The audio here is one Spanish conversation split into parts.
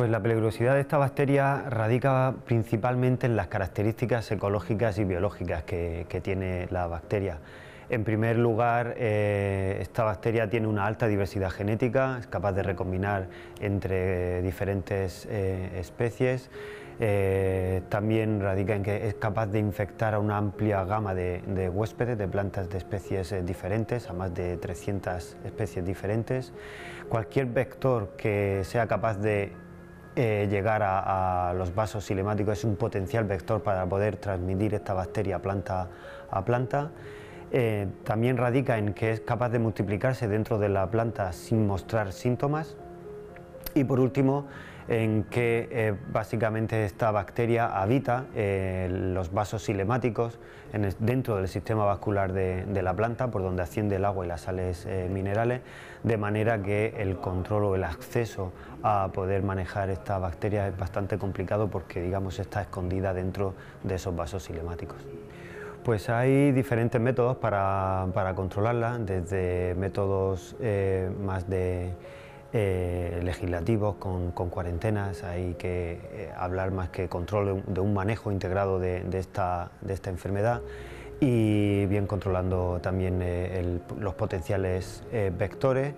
Pues la peligrosidad de esta bacteria radica principalmente en las características ecológicas y biológicas que tiene la bacteria. En primer lugar, esta bacteria tiene una alta diversidad genética, es capaz de recombinar entre diferentes especies. También radica en que es capaz de infectar a una amplia gama de huéspedes, de plantas de especies diferentes, a más de 300 especies diferentes. Cualquier vector que sea capaz de llegar a los vasos silemáticos es un potencial vector para poder transmitir esta bacteria planta a planta. También radica en que es capaz de multiplicarse dentro de la planta sin mostrar síntomas. Y por último, en que básicamente esta bacteria habita los vasos silemáticos dentro del sistema vascular de la planta, por donde asciende el agua y las sales minerales, de manera que el control o el acceso a poder manejar esta bacteria es bastante complicado porque, digamos, está escondida dentro de esos vasos silemáticos. Pues hay diferentes métodos para controlarla, desde métodos más legislativos con cuarentenas. Hay que hablar más que control de un manejo integrado de esta enfermedad, y bien controlando también los potenciales vectores.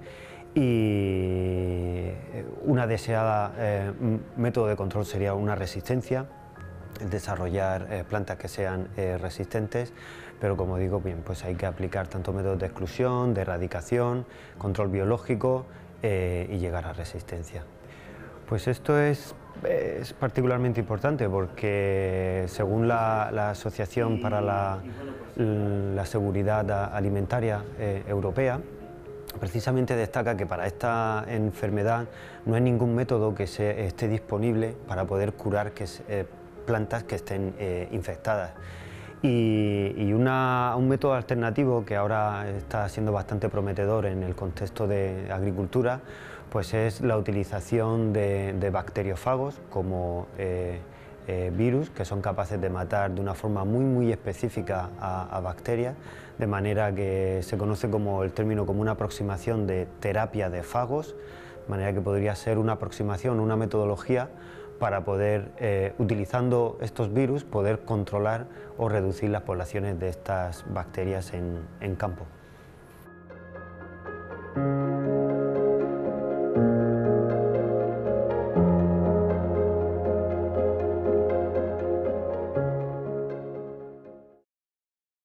Y una deseada método de control sería una resistencia, el desarrollar plantas que sean resistentes, pero como digo, bien, pues hay que aplicar tanto métodos de exclusión, de erradicación, control biológico y llegar a resistencia. Pues esto es particularmente importante porque, según la Asociación para la Seguridad Alimentaria Europea, precisamente destaca que para esta enfermedad no hay ningún método que esté disponible para poder curar plantas que estén infectadas. Y un método alternativo que ahora está siendo bastante prometedor en el contexto de agricultura, pues es la utilización de bacteriófagos como virus, que son capaces de matar de una forma muy específica a bacterias, de manera que se conoce como el término como una aproximación de terapia de fagos, de manera que podría ser una aproximación, una metodología para poder, utilizando estos virus, poder controlar o reducir las poblaciones de estas bacterias en campo.